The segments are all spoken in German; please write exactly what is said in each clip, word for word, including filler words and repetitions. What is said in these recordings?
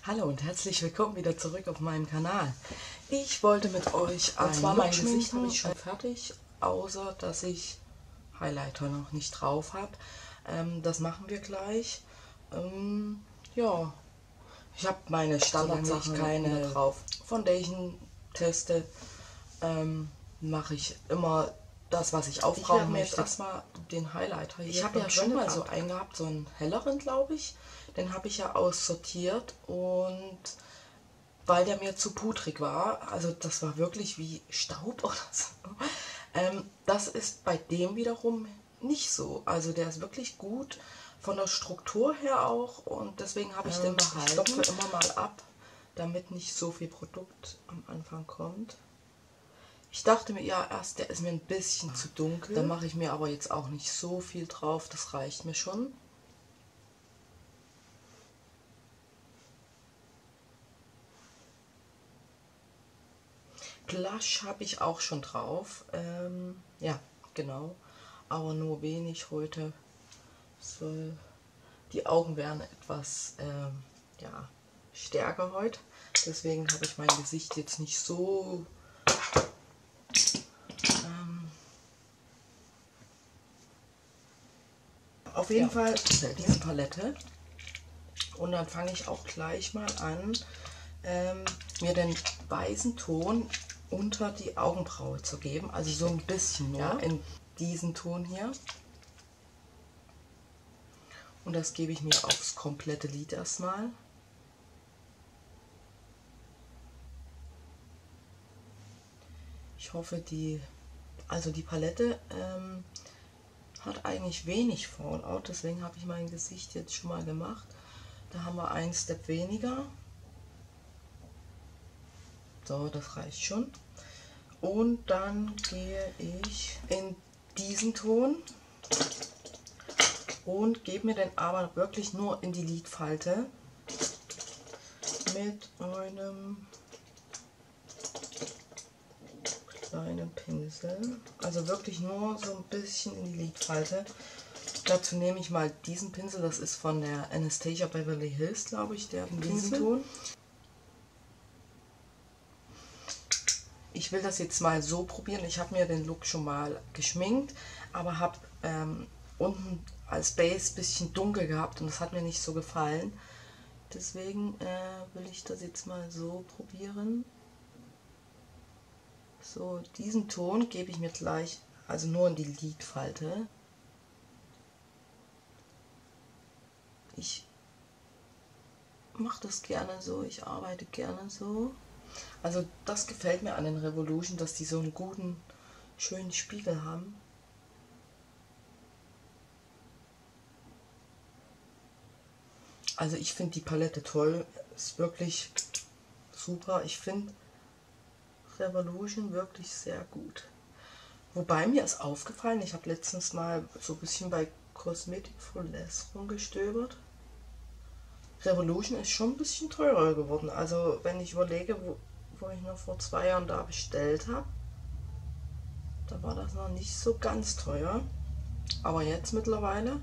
Hallo und herzlich willkommen wieder zurück auf meinem Kanal. Ich wollte mit euch ein Und zwar mein Look Gesicht schminken, habe ich schon äh, fertig, außer dass ich Highlighter noch nicht drauf habe. Ähm, das machen wir gleich. Ähm, ja, ich habe meine Standardsachen keine drauf. Foundation teste, ähm, mache ich immer das, was ich aufbrauchen Ich möchte. Erstmal den Highlighter. Ich hier habe ja von schon mal Trend so so einen gehabt, so einen helleren, glaube ich. Den habe ich ja aussortiert und weil der mir zu pudrig war, also das war wirklich wie Staub oder so. Ähm, das ist bei dem wiederum nicht so. Also der ist wirklich gut von der Struktur her auch und deswegen habe ich Ähm, den behalten. Ich stopfe immer mal ab, damit nicht so viel Produkt am Anfang kommt. Ich dachte mir, ja, erst der ist mir ein bisschen zu dunkel. Da mache ich mir aber jetzt auch nicht so viel drauf, das reicht mir schon. Blush habe ich auch schon drauf. Ähm, ja, genau. Aber nur wenig heute. Soll die Augen werden etwas ähm, ja, stärker heute. Deswegen habe ich mein Gesicht jetzt nicht so ähm, auf jeden ja. Fall diese Palette. Und dann fange ich auch gleich mal an, ähm, mir den weißen Ton unter die Augenbraue zu geben. Also so ein bisschen nur, ja, in diesen Ton hier. Und das gebe ich mir aufs komplette Lid erstmal. Ich hoffe, die, also die Palette ähm, hat eigentlich wenig Fallout, deswegen habe ich mein Gesicht jetzt schon mal gemacht. Da haben wir einen Step weniger. So, das reicht schon. Und dann gehe ich in diesen Ton und gebe mir den aber wirklich nur in die Lidfalte mit einem kleinen Pinsel. Also wirklich nur so ein bisschen in die Lidfalte. Dazu nehme ich mal diesen Pinsel, das ist von der Anastasia Beverly Hills, glaube ich, der Pinselton. Ich will das jetzt mal so probieren. Ich habe mir den Look schon mal geschminkt, aber habe ähm, unten als Base ein bisschen dunkel gehabt und das hat mir nicht so gefallen. Deswegen äh, will ich das jetzt mal so probieren. So, diesen Ton gebe ich mir gleich, also nur in die Lidfalte. Ich mache das gerne so, ich arbeite gerne so. Also das gefällt mir an den Revolution, dass die so einen guten, schönen Spiegel haben. Also ich finde die Palette toll, ist wirklich super. Ich finde Revolution wirklich sehr gut. Wobei mir ist aufgefallen, ich habe letztens mal so ein bisschen bei Cosmetic for Less rumgestöbert. Revolution ist schon ein bisschen teurer geworden. Also wenn ich überlege, wo, wo ich noch vor zwei Jahren da bestellt habe, da war das noch nicht so ganz teuer. Aber jetzt mittlerweile.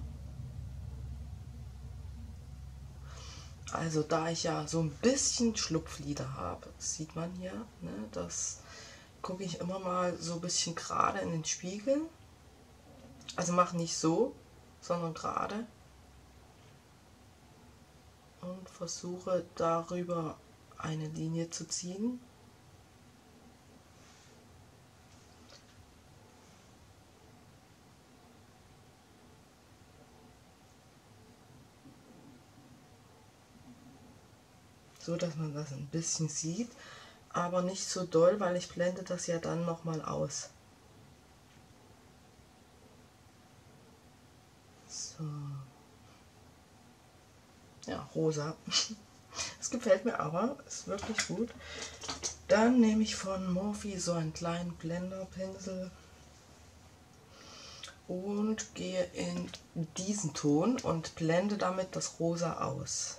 Also da ich ja so ein bisschen Schlupflider habe, sieht man hier, ne, das gucke ich immer mal so ein bisschen gerade in den Spiegel. Also mache nicht so, sondern gerade. Und versuche darüber eine Linie zu ziehen. So dass man das ein bisschen sieht, aber nicht so doll, weil ich blende das ja dann nochmal aus. So. Ja, rosa. Es gefällt mir aber, ist wirklich gut. Dann nehme ich von Morphe so einen kleinen Blenderpinsel und gehe in diesen Ton und blende damit das Rosa aus.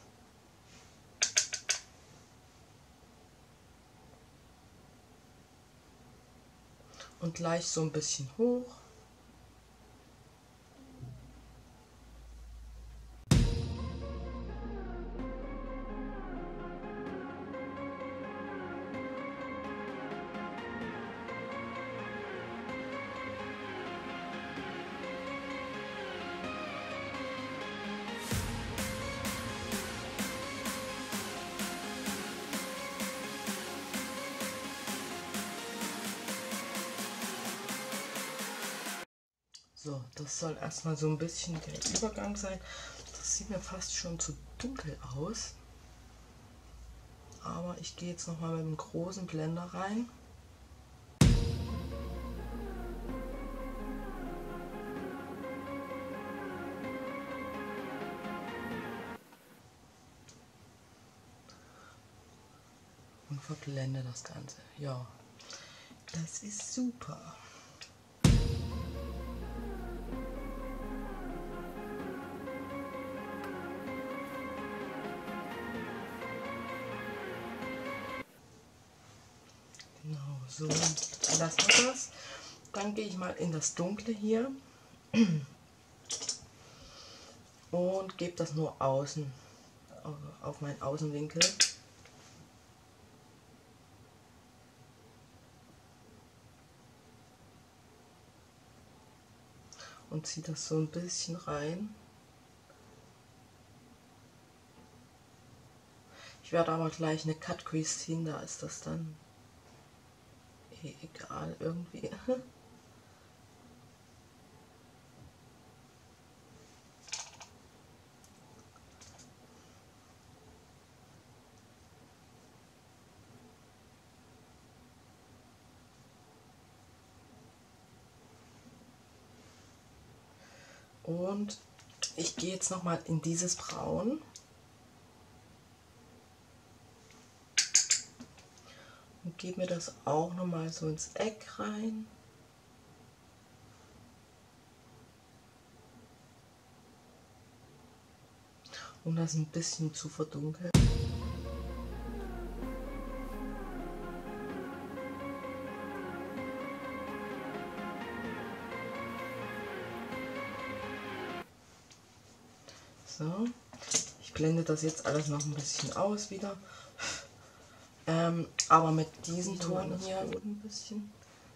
Und gleich so ein bisschen hoch. das soll erstmal so ein bisschen der Übergang sein. Das sieht mir fast schon zu dunkel aus. Aber ich gehe jetzt noch mal mit dem großen Blender rein. Und verblende das Ganze. Ja, das ist super. Genau, so lassen wir das. Dann gehe ich mal in das Dunkle hier und gebe das nur außen, auf meinen Außenwinkel. Und ziehe das so ein bisschen rein. Ich werde aber gleich eine Cut Crease ziehen, da ist das dann eh egal irgendwie. Und ich gehe jetzt noch mal in dieses Braun. Und gebe mir das auch noch mal so ins Eck rein. Um das ein bisschen zu verdunkeln. So, ich blende das jetzt alles noch ein bisschen aus wieder, ähm, aber mit diesem Ton hier ein bisschen.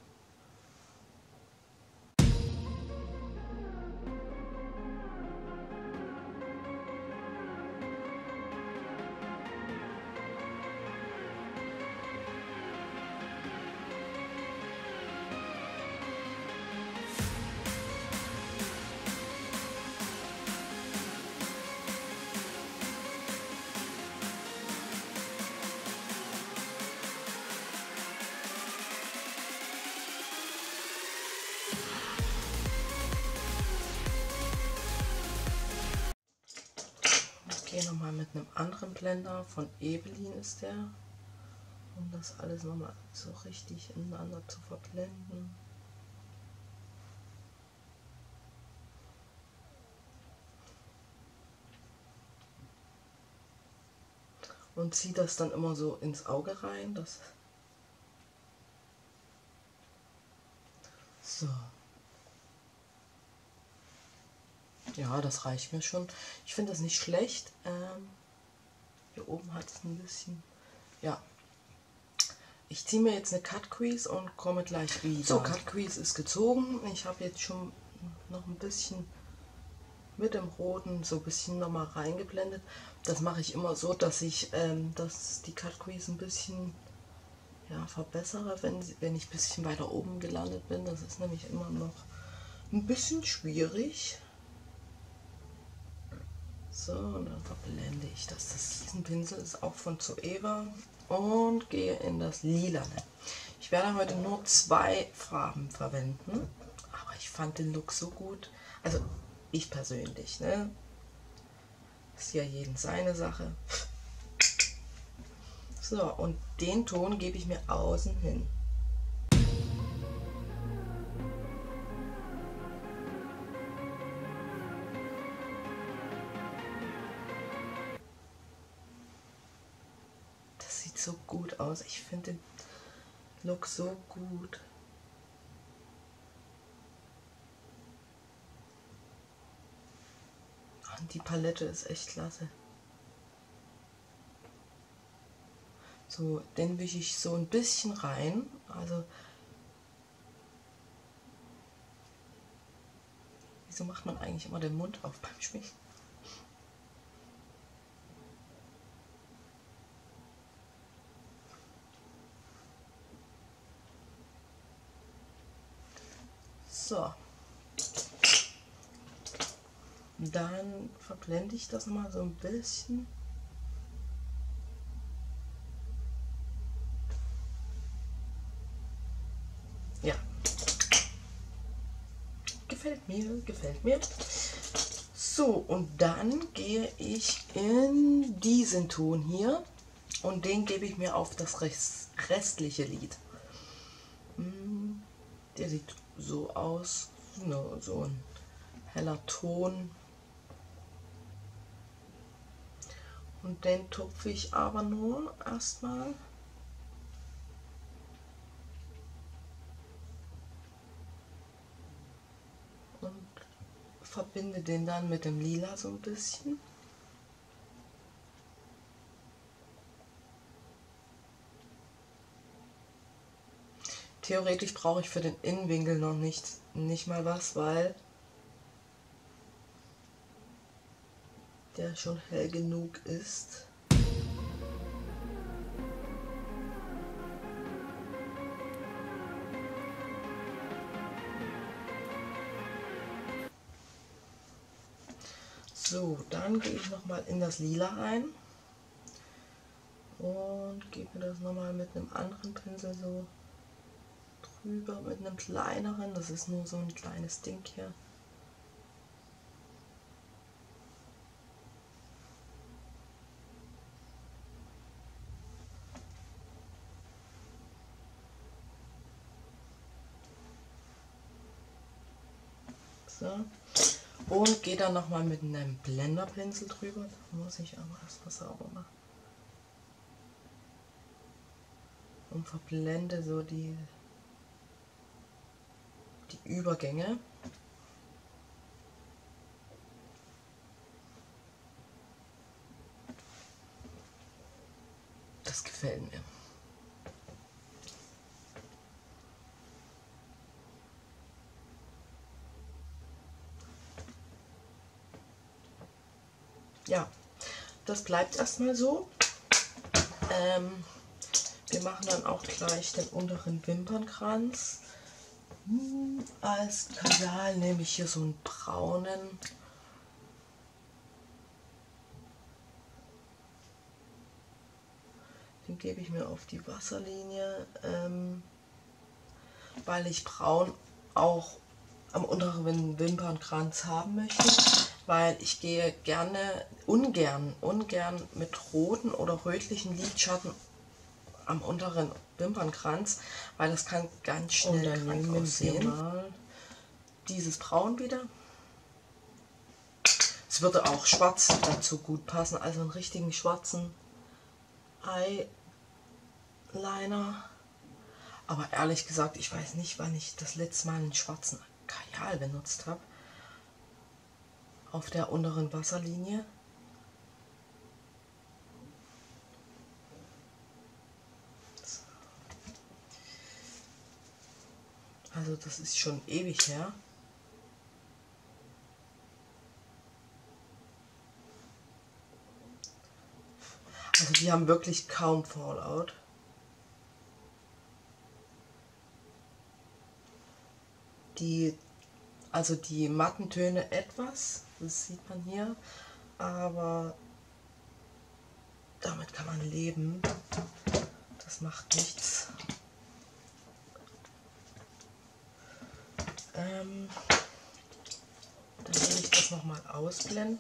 Ich gehe nochmal mit einem anderen Blender, von Ebelin ist der, um das alles nochmal so richtig ineinander zu verblenden. Und ziehe das dann immer so ins Auge rein. Das so. Ja, das reicht mir schon. Ich finde das nicht schlecht. Ähm, hier oben hat es ein bisschen. Ja. Ich ziehe mir jetzt eine Cut Crease und komme gleich wieder. So, Cut Crease ist gezogen. Ich habe jetzt schon noch ein bisschen mit dem Roten so ein bisschen nochmal reingeblendet. Das mache ich immer so, dass ich ähm, dass die Cut Crease ein bisschen ja, verbessere, wenn, wenn ich ein bisschen weiter oben gelandet bin. Das ist nämlich immer noch ein bisschen schwierig. So, und dann verblende ich das. Das diesen Pinsel ist auch von Zoeva und gehe in das Lilane. Ich werde heute nur zwei Farben verwenden, aber ich fand den Look so gut. Also ich persönlich, ne? Ist ja jedem seine Sache. So, und den Ton gebe ich mir außen hin. So gut aus. Ich finde den Look so gut. Und die Palette ist echt klasse. So, den wische ich so ein bisschen rein. Also, wieso macht man eigentlich immer den Mund auf beim Schminken? So. Dann verblende ich das mal so ein bisschen. Ja. Gefällt mir, gefällt mir. So, und dann gehe ich in diesen Ton hier und den gebe ich mir auf das restliche Lid. Der sieht so aus, no, so ein heller Ton. Und den tupfe ich aber nur erstmal. Und verbinde den dann mit dem Lila so ein bisschen. Theoretisch brauche ich für den Innenwinkel noch nicht, nicht mal was, weil der schon hell genug ist. So, dann gehe ich noch mal in das Lila rein und gebe mir das noch mal mit einem anderen Pinsel so drüber, mit einem kleineren. Das ist nur so ein kleines Ding hier. So. Und gehe dann noch mal mit einem Blenderpinsel drüber. Da muss ich aber erstmal sauber machen. Und verblende so die, die Übergänge. Das gefällt mir. Ja, das bleibt erstmal so. Ähm, wir machen dann auch gleich den unteren Wimpernkranz. Hm, als Kajal nehme ich hier so einen braunen. Den gebe ich mir auf die Wasserlinie, ähm, weil ich braun auch am unteren Wimpernkranz haben möchte. Weil ich gehe gerne, ungern, ungern mit roten oder rötlichen Lidschatten am unteren Wimpernkranz, weil das kann ganz schnell krank aussehen. Mal dieses Braun wieder. Es würde auch schwarz dazu gut passen, also einen richtigen schwarzen Eyeliner. Aber ehrlich gesagt, ich weiß nicht, wann ich das letzte Mal einen schwarzen Kajal benutzt habe. Auf der unteren Wasserlinie. Also das ist schon ewig her. Also die haben wirklich kaum Fallout. Die, also die matten Töne etwas, das sieht man hier, aber damit kann man leben. Das macht nichts. Ähm, dann will ich das nochmal ausblenden.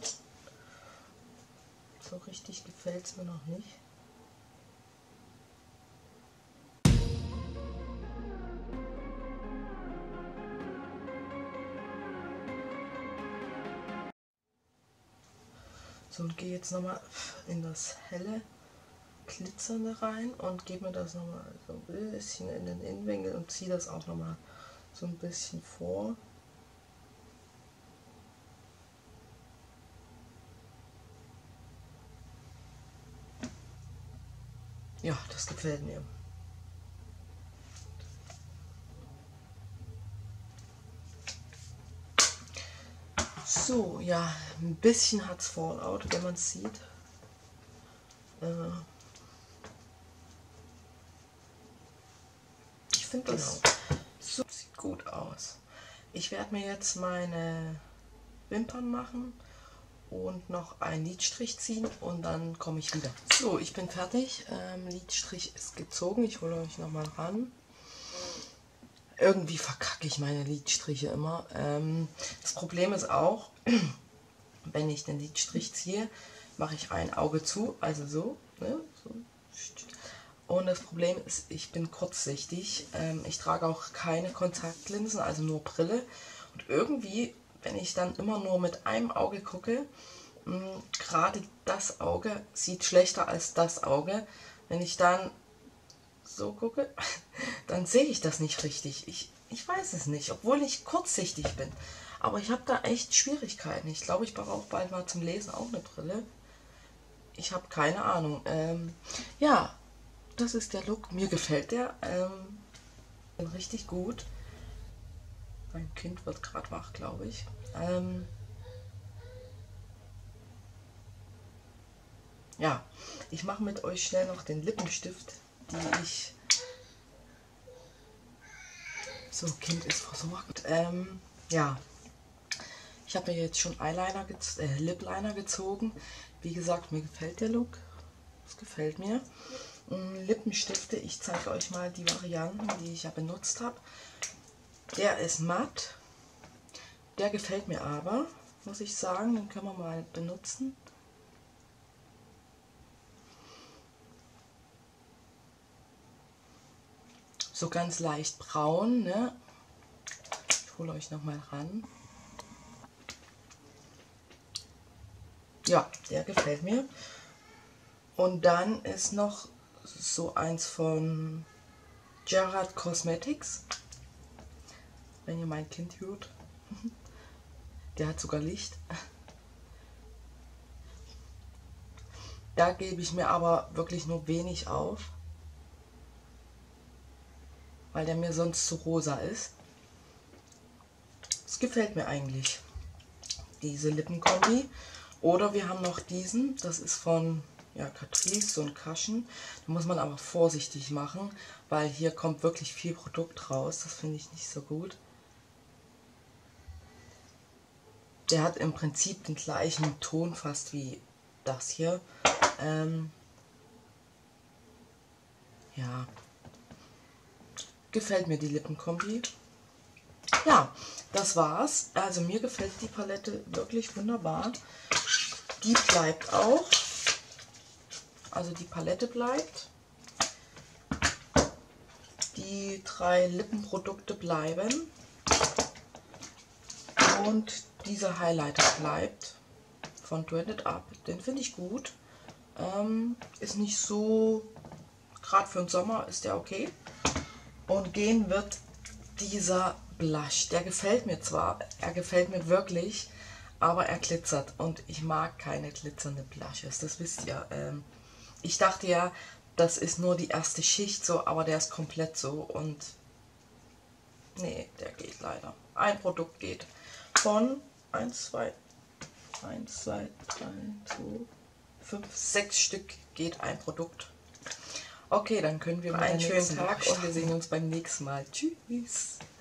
So richtig gefällt es mir noch nicht. So, und gehe jetzt nochmal in das helle Glitzernde rein und gebe mir das nochmal so ein bisschen in den Innenwinkel und ziehe das auch nochmal so ein bisschen vor. Ja, das gefällt mir. So, ja, ein bisschen hat es Fallout, wenn man es sieht. Äh, ich finde das genau. So, sieht gut aus. Ich werde mir jetzt meine Wimpern machen und noch einen Lidstrich ziehen und dann komme ich wieder. So, ich bin fertig. Ähm, Lidstrich ist gezogen. Ich hole euch nochmal ran. Irgendwie verkacke ich meine Lidstriche immer. Ähm, das Problem ist auch, wenn ich den Lidstrich ziehe, mache ich ein Auge zu, also so, ne? So. Und das Problem ist, ich bin kurzsichtig. Ähm, ich trage auch keine Kontaktlinsen, also nur Brille. Und irgendwie, wenn ich dann immer nur mit einem Auge gucke, gerade das Auge sieht schlechter als das Auge. Wenn ich dann so gucke, dann sehe ich das nicht richtig. Ich, ich weiß es nicht, obwohl ich kurzsichtig bin. Aber ich habe da echt Schwierigkeiten. Ich glaube, ich brauche auch bald mal zum Lesen auch eine Brille. Ich habe keine Ahnung. Ähm, ja, das ist der Look. Mir gefällt der. Ähm, bin richtig gut. Mein Kind wird gerade wach, glaube ich. Ähm, ja, ich mache mit euch schnell noch den Lippenstift, die ich... So, Kind ist versorgt. Ähm, ja, ich habe mir jetzt schon Eyeliner, gez äh, Lip-Liner gezogen. Wie gesagt, mir gefällt der Look. Das gefällt mir. Ähm, Lippenstifte, ich zeige euch mal die Varianten, die ich ja benutzt habe. Der ist matt. Der gefällt mir aber, muss ich sagen. Den können wir mal benutzen. So ganz leicht braun, ne? Ich hole euch noch mal ran. Ja, der gefällt mir. Und dann ist noch so eins von Gerard Cosmetics. Wenn ihr mein Kind hört. Der hat sogar Licht. Da gebe ich mir aber wirklich nur wenig auf, weil der mir sonst zu rosa ist. Es gefällt mir eigentlich, diese Lippenkombi. Oder wir haben noch diesen, das ist von ja, Catrice, so ein Kaschen. Da muss man aber vorsichtig machen, weil hier kommt wirklich viel Produkt raus. Das finde ich nicht so gut. Der hat im Prinzip den gleichen Ton fast wie das hier. Ähm, ja, gefällt mir die Lippenkombi. Ja, das war's. Also mir gefällt die Palette wirklich wunderbar. Die bleibt auch. Also die Palette bleibt. Die drei Lippenprodukte bleiben. Und dieser Highlighter bleibt von Trended Up. Den finde ich gut. Ähm, ist nicht so, gerade für den Sommer ist der okay. Und gehen wird dieser Blush. Der gefällt mir zwar, er gefällt mir wirklich, aber er glitzert. Und ich mag keine glitzernde Blushes, das wisst ihr. Ähm, ich dachte ja, das ist nur die erste Schicht so, aber der ist komplett so. Und nee, der geht leider. Ein Produkt geht. Von eins, zwei, eins, zwei, drei, zwei, fünf, sechs Stück geht ein Produkt. Okay, dann können wir mal einen schönen Tag und wir sehen uns beim nächsten Mal. Tschüss.